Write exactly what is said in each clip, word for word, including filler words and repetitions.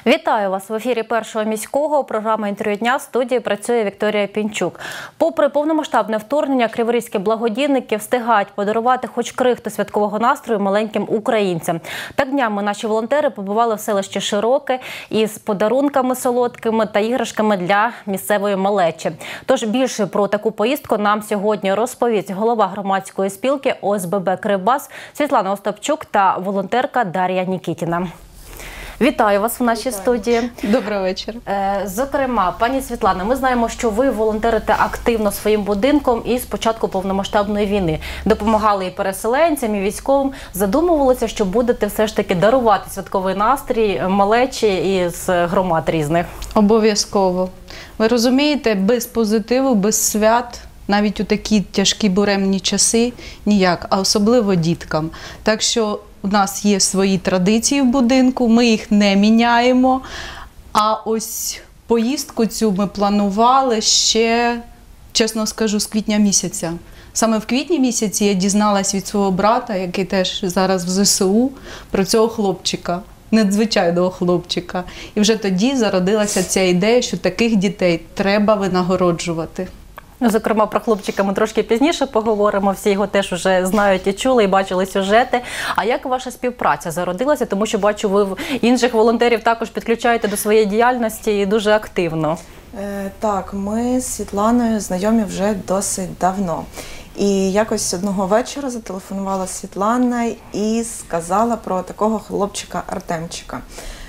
Вітаю вас в ефірі Першого міського. Програма «Інтерв'ю дня». В студії працює Вікторія Пінчук. Попри повномасштабне вторгнення, криворізькі благодійники встигають подарувати хоч крихту святкового настрою маленьким українцям. Так днями наші волонтери побували в селищі Широке із подарунками солодкими та іграшками для місцевої малечі. Тож більше про таку поїздку нам сьогодні розповість голова громадської спілки О С Б Б «Кривбас» Світлана Остапчук та волонтерка Дар'я Нікітіна. Вітаю вас у нашій Вітаю. студії. Доброго вечора. Зокрема, пані Світлана, ми знаємо, що ви волонтерите активно своїм будинком і з початку повномасштабної війни. Допомагали і переселенцям, і військовим. Задумувалися, що будете все ж таки дарувати святковий настрій малечі із громад різних. Обов'язково. Ви розумієте, без позитиву, без свят, навіть у такі тяжкі буремні часи, ніяк, а особливо діткам. Так що у нас є свої традиції в будинку, ми їх не міняємо. А ось поїздку цю ми планували ще, чесно скажу, з квітня місяця. Саме в квітні місяці я дізналась від свого брата, який теж зараз в З С У, про цього хлопчика, надзвичайного хлопчика. І вже тоді зародилася ця ідея, що таких дітей треба винагороджувати. Зокрема, про хлопчика ми трошки пізніше поговоримо, всі його теж вже знають і чули, і бачили сюжети. А як ваша співпраця зародилася? Тому що, бачу, ви інших волонтерів також підключаєте до своєї діяльності і дуже активно. Е, так, ми з Світланою знайомі вже досить давно. І якось одного вечора зателефонувала Світлана і сказала про такого хлопчика Артемчика.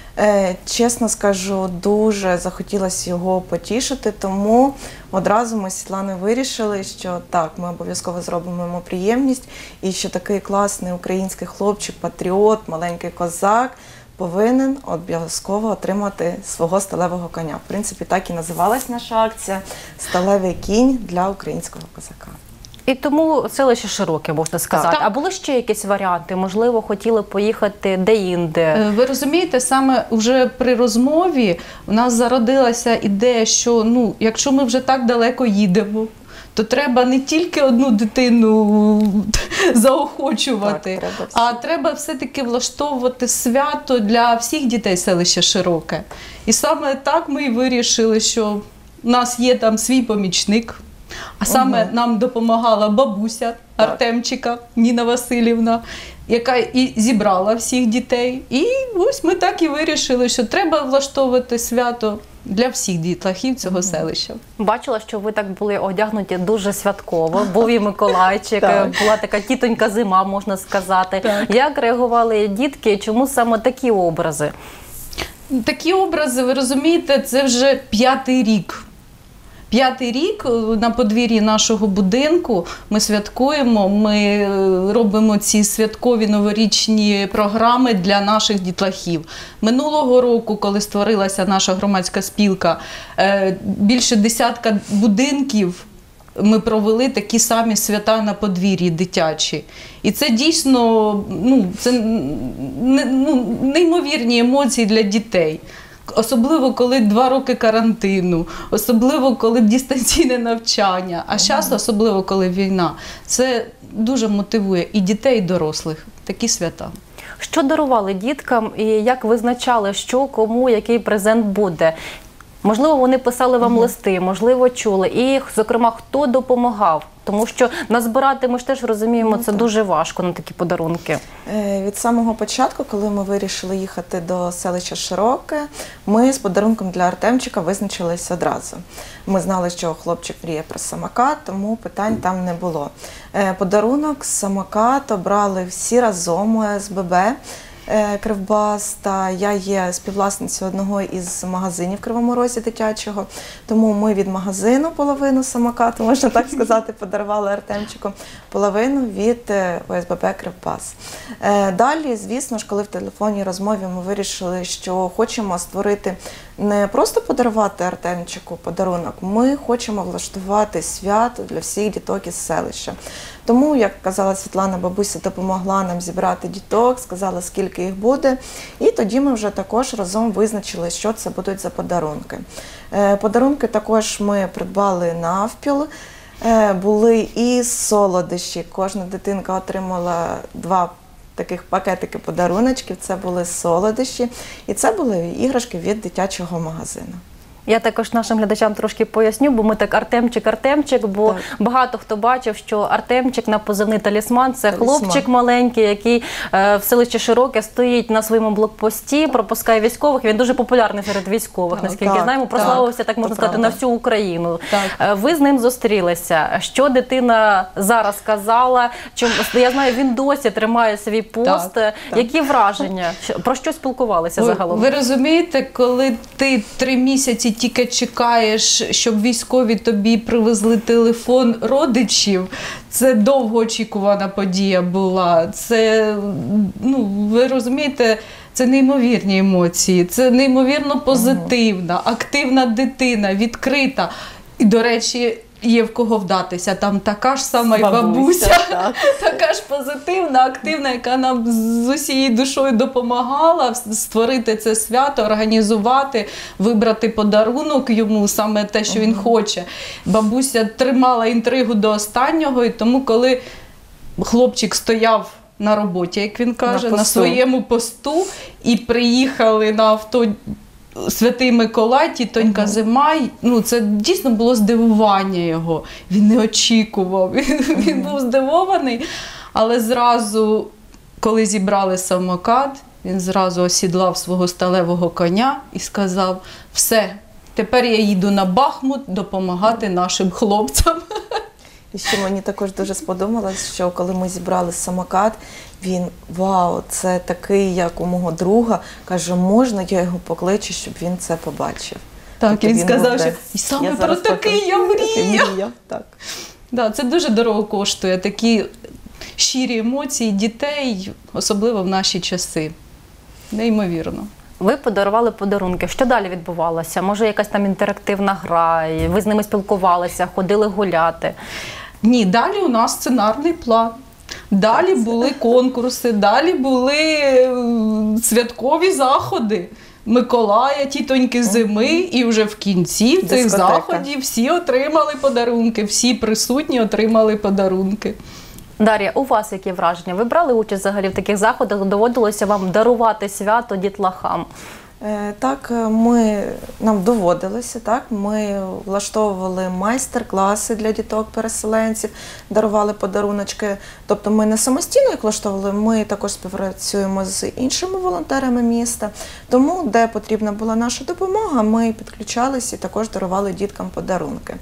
Чесно скажу, дуже захотілося його потішити, тому одразу ми з Світланою вирішили, що так, ми обов'язково зробимо йому приємність і що такий класний український хлопчик, патріот, маленький козак повинен обов'язково отримати свого сталевого коня. В принципі, так і називалась наша акція «Сталевий кінь для українського козака». І тому селище Широке, можна сказати. Так. А були ще якісь варіанти? Можливо, хотіли поїхати де-інде? Ви розумієте, саме вже при розмові у нас зародилася ідея, що ну, якщо ми вже так далеко їдемо, то треба не тільки одну дитину заохочувати, так, треба а треба все-таки влаштовувати свято для всіх дітей селища Широке. І саме так ми і вирішили, що у нас є там свій помічник. А саме угу. нам допомагала бабуся Артемчика, Ніна Васильівна, яка і зібрала всіх дітей. І ось ми так і вирішили, що треба влаштовувати свято для всіх дітлахів цього угу. селища. Бачила, що ви так були одягнуті дуже святково. Був і Миколайчик, була така тітонька зима, можна сказати. Так. Як реагували дітки, чому саме такі образи? Такі образи, ви розумієте, це вже п'ятий рік. П'ятий рік на подвір'ї нашого будинку ми святкуємо, ми робимо ці святкові новорічні програми для наших дітлахів. Минулого року, коли створилася наша громадська спілка, більше десятка будинків ми провели такі самі свята на подвір'ї дитячі. І це дійсно ну, це, ну, неймовірні емоції для дітей. Особливо, коли два роки карантину, особливо, коли дистанційне навчання, а зараз, особливо, коли війна. Це дуже мотивує і дітей, і дорослих. Такі свята. Що дарували діткам і як визначали, що, кому, який презент буде? Можливо, вони писали вам угу. листи, можливо, чули. І, зокрема, хто допомагав? Тому що назбирати, ми ж теж розуміємо, це дуже важко на такі подарунки. Від самого початку, коли ми вирішили їхати до селища Широке, ми з подарунком для Артемчика визначились одразу. Ми знали, що хлопчик мріє про самокат, тому питань там не було. Подарунок, самокат обрали всі разом у О С Б Б. Кривбас, та я є співвласницею одного із магазинів в Кривому Розі дитячого, тому ми від магазину половину самокату, можна так сказати, подарували Артемчику, половину від О С Б Б «Кривбас». Далі, звісно ж, коли в телефонній розмові ми вирішили, що хочемо створити не просто подарувати Артемчику подарунок, ми хочемо влаштувати свято для всіх діток із селища. Тому, як казала Світлана, бабуся допомогла нам зібрати діток, сказала, скільки їх буде. І тоді ми вже також разом визначили, що це будуть за подарунки. Подарунки також ми придбали навпіл. Були і солодощі. Кожна дитинка отримала два таких пакетики подаруночків, це були солодощі, і це були іграшки від дитячого магазину. Я також нашим глядачам трошки поясню, бо ми так Артемчик, Артемчик, бо Так. багато хто бачив, що Артемчик на позивний талісман – це Талісман. хлопчик маленький, який е, в селищі Широке стоїть на своєму блокпості, пропускає військових. Він дуже популярний серед військових, Так, наскільки так, знаємо, так. прославився, так Це можна сказати, правда. на всю Україну. Так. Е, Ви з ним зустрілися. Що дитина зараз сказала? Чому я знаю, він досі тримає свій пост. Так, Які враження? Що- Про що спілкувалися Ви, загалом? ви розумієте, коли ти три місяці тільки чекаєш, щоб військові тобі привезли телефон родичів, це довгоочікувана подія була. Це, ну, ви розумієте, це неймовірні емоції, це неймовірно позитивна, активна дитина, відкрита. І, до речі, є в кого вдатися. Там така ж сама й Бабуся, бабуся, так. така ж позитивна, активна, яка нам з усією душою допомагала створити це свято, організувати, вибрати подарунок йому, саме те, що він хоче. Бабуся тримала інтригу до останнього, і тому, коли хлопчик стояв на роботі, як він каже, На на, посту. своєму посту, і приїхали на авто Святий Миколай, тітонька Зима, й, ну це дійсно було здивування його. Він не очікував, він, він був здивований, але зразу, коли зібрали самокат, він зразу осідлав свого сталевого коня і сказав: все, тепер я їду на Бахмут допомагати нашим хлопцям. І ще мені також дуже сподобалось, що коли ми зібрали самокат, він, вау, це такий, як у мого друга, каже, можна я його покличу, щоб він це побачив. Так, Тобто він був сказав, десь. що і саме Я про зараз такий я покажу. Такий мріяв. мріяв, так. Да, це дуже дорого коштує, такі щирі емоції дітей, особливо в наші часи. Неймовірно. Ви подарували подарунки. Що далі відбувалося? Може, якась там інтерактивна гра, і ви з ними спілкувалися, ходили гуляти? Ні, далі у нас сценарний план. Далі були конкурси, далі були е, святкові заходи. Миколая, тітоньки Зими, і вже в кінці цих Дискотека. заходів всі отримали подарунки, всі присутні отримали подарунки. Дар'я, у вас які враження? Ви брали участь взагалі в таких заходах? Доводилося вам дарувати свято дітлахам? Е, Так, е, ми, нам доводилося, так, ми влаштовували майстер-класи для діток-переселенців, дарували подаруночки. Тобто ми не самостійно їх влаштовували, ми також співпрацюємо з іншими волонтерами міста. Тому, де потрібна була наша допомога, ми підключалися і також дарували діткам подарунки.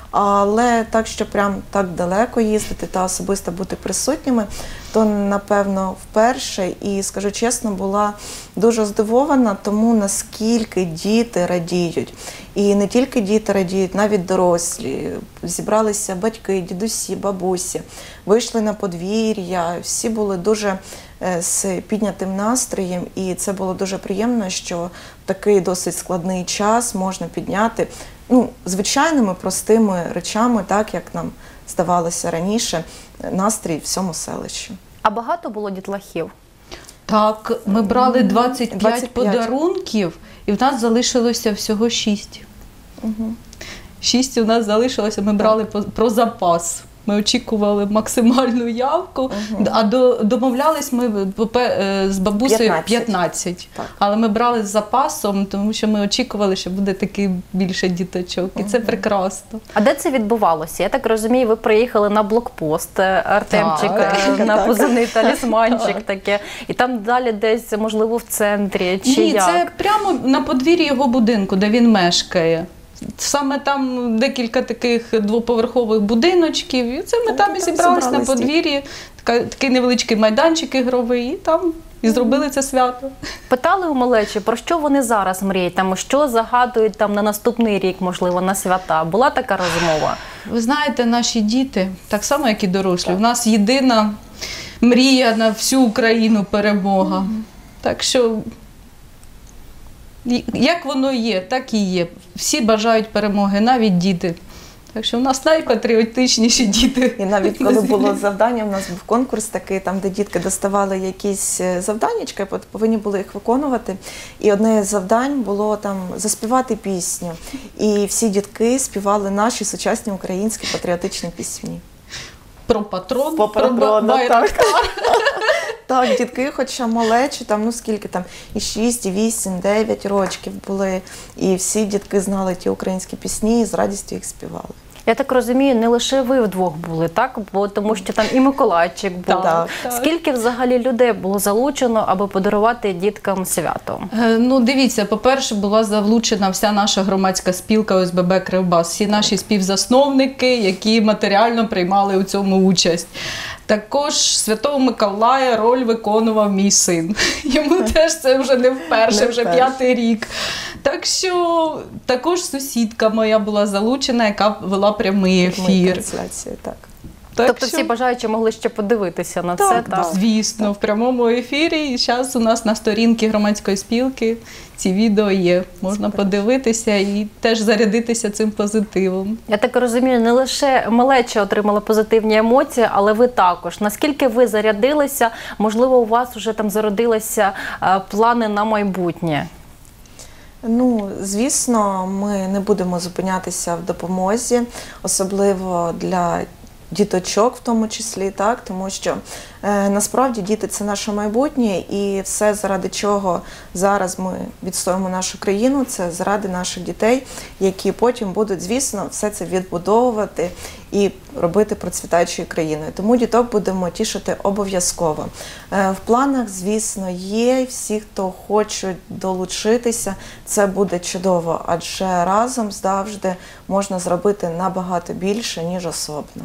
Але так, що прям так далеко їздити та особисто бути присутніми, то, напевно, вперше, і, скажу чесно, була дуже здивована тому, наскільки діти радіють. І не тільки діти радіють, навіть дорослі. Зібралися батьки, дідусі, бабусі, вийшли на подвір'я, всі були дуже е, з піднятим настроєм, і це було дуже приємно, що в такий досить складний час можна підняти, ну, звичайними простими речами, так як нам здавалося раніше, настрій всьому селищу. А багато було дітлахів? Так, ми брали двадцять п'ять двадцять п'ять. подарунків, і в нас залишилося всього шість. Угу. Шість у нас залишилося, ми брали по- про запас. Ми очікували максимальну явку, Мгм. а до, домовлялись ми попе- е, з бабусею п'ятнадцять. п'ятнадцять. Так. Але ми брали з запасом, тому що ми очікували, що буде таки більше діточок. І це прекрасно. А де це відбувалося? Я так розумію, ви приїхали на блокпост, е, Артемчик, Так. е, на Так. позивний талісманчик Так. таке. І там далі десь, можливо, в центрі, чи Ні, як? це прямо на подвір'ї його будинку, де він мешкає. Саме там декілька таких двоповерхових будиночків, і це ми Так, там і там зібрались на зібрались подвір'ї, така, такий невеличкий майданчик ігровий, і там і зробили це свято. Питали у малечі, про що вони зараз мріють, там, що загадують там на наступний рік, можливо, на свята. Була така розмова? Ви знаєте, наші діти, так само, як і дорослі, у нас єдина мрія на всю Україну перемога. Так що, і- як воно є, так і є. Всі бажають перемоги, навіть діти. Так що у нас найпатріотичніші діти. І навіть на коли землі. було завдання, у нас був конкурс такий, там, де дітки доставали якісь е, завданнячка, і повинні були їх виконувати. І одне з завдань було там заспівати пісню. І всі дітки співали наші сучасні українські патріотичні пісні. Про патрон, Про про патрона, Байрактар. Так, дітки, хоча малечі, там, ну скільки там, і шість, і вісім, дев'ять рочків були, і всі дітки знали ті українські пісні і з радістю їх співали. Я так розумію, не лише ви вдвох були, так? Бо тому що там і Миколайчик був. Так, так. Скільки взагалі людей було залучено, аби подарувати діткам свято? Е, Ну, дивіться, по-перше, була залучена вся наша громадська спілка О С Б Б Кривбас, всі наші співзасновники, які матеріально приймали у цьому участь. Також Святого Миколая роль виконував мій син. Йому теж це вже не вперше, Не вже вперше. п'ятий рік. Так що також сусідка моя була залучена, яка вела прямий Ми ефір. трансляції, так. Так Тобто що- всі бажаючі могли ще подивитися на Так, це? так, звісно, в прямому ефірі. І зараз у нас на сторінці громадської спілки ці відео є. Можна подивитися і теж зарядитися цим позитивом. Я так розумію, не лише малеча отримала позитивні емоції, але ви також. Наскільки ви зарядилися? Можливо, у вас вже там зародилися е, плани на майбутнє? Ну, звісно, ми не будемо зупинятися в допомозі, особливо для діточок в тому числі, так, тому що е, насправді діти – це наше майбутнє, і все, заради чого зараз ми відстоїмо нашу країну, це заради наших дітей, які потім будуть, звісно, все це відбудовувати і робити процвітаючою країною. Тому діток будемо тішити обов'язково. Е, в планах, звісно, є, всі, хто хочуть долучитися, це буде чудово, адже разом завжди можна зробити набагато більше, ніж особно.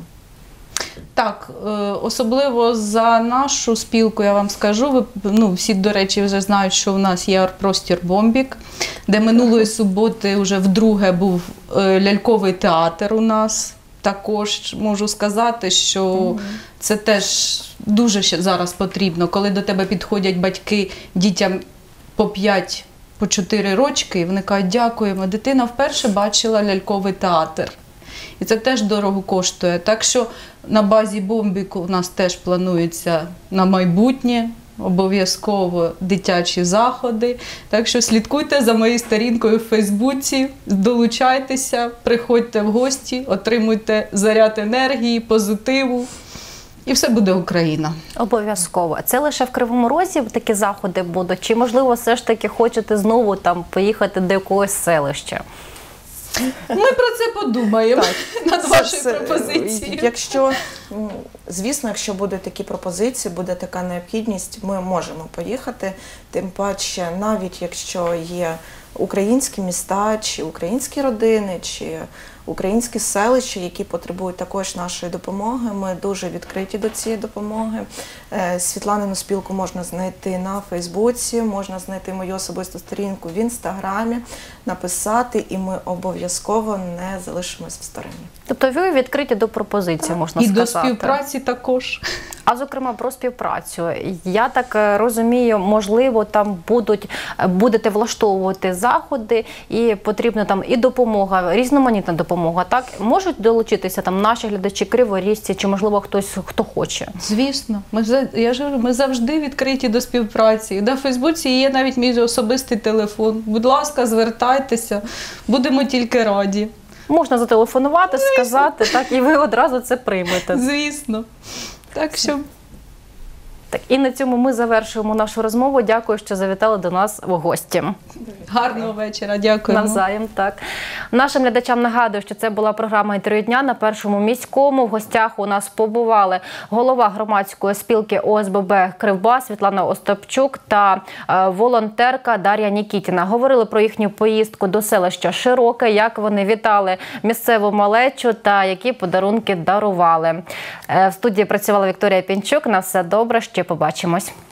Так, е, особливо за нашу спілку, я вам скажу, ви, ну, всі, до речі, вже знають, що у нас є арт-простір «Бомбік», де минулої суботи вже вдруге був е, ляльковий театр у нас. Також можу сказати, що це теж дуже ще зараз потрібно, коли до тебе підходять батьки дітям по п'ять, по чотири рочки, і вони кажуть, дякуємо, дитина вперше бачила ляльковий театр. І це теж дорого коштує. Так що на базі «Бомбіку» у нас теж планується на майбутнє обов'язково дитячі заходи. Так що слідкуйте за моєю сторінкою в Фейсбуці, долучайтеся, приходьте в гості, отримуйте заряд енергії, позитиву. І все буде Україна. Обов'язково. Це лише в Кривому Розі такі заходи будуть? Чи, можливо, все ж таки хочете знову там поїхати до якогось селища? Ми про це подумаємо над Це вашою все, пропозицією. Якщо, м, звісно, якщо будуть такі пропозиції, буде така необхідність, ми можемо поїхати. Тим паче, навіть якщо є українські міста, чи українські родини, чи українські селища, які потребують також нашої допомоги, ми дуже відкриті до цієї допомоги. Е, Світланину спілку можна знайти на Фейсбуці, можна знайти мою особисту сторінку в Інстаграмі, написати, і ми обов'язково не залишимось в стороні. Тобто ви відкриті до пропозицій, можна І сказати. до співпраці також. А зокрема про співпрацю. Я так е, розумію, можливо, там будуть е, будете влаштовувати заходи, і потрібна там і допомога, різноманітна допомога. Так можуть долучитися там наші глядачі, криворіжці, чи можливо хтось хто хоче. Звісно, ми за- я ж говорю, ми завжди відкриті до співпраці. На Фейсбуці є навіть мій особистий телефон. Будь ласка, звертайтеся, будемо тільки раді. Можна зателефонувати, сказати, так, і ви одразу це приймете. Звісно. Так що Так, і на цьому ми завершуємо нашу розмову. Дякую, що завітали до нас в гості. гарного вечора, дякуємо. Навзаєм, так. Нашим глядачам нагадую, що це була програма «Інтерв'ю дня» на Першому міському. В гостях у нас побували голова громадської спілки О С Б Б Кривбас Світлана Остапчук та е, волонтерка Дар'я Нікітіна. Говорили про їхню поїздку до селища Широке, як вони вітали місцеву малечу та які подарунки дарували. Е, в студії працювала Вікторія Пінчук. На все добре, ще побачимось.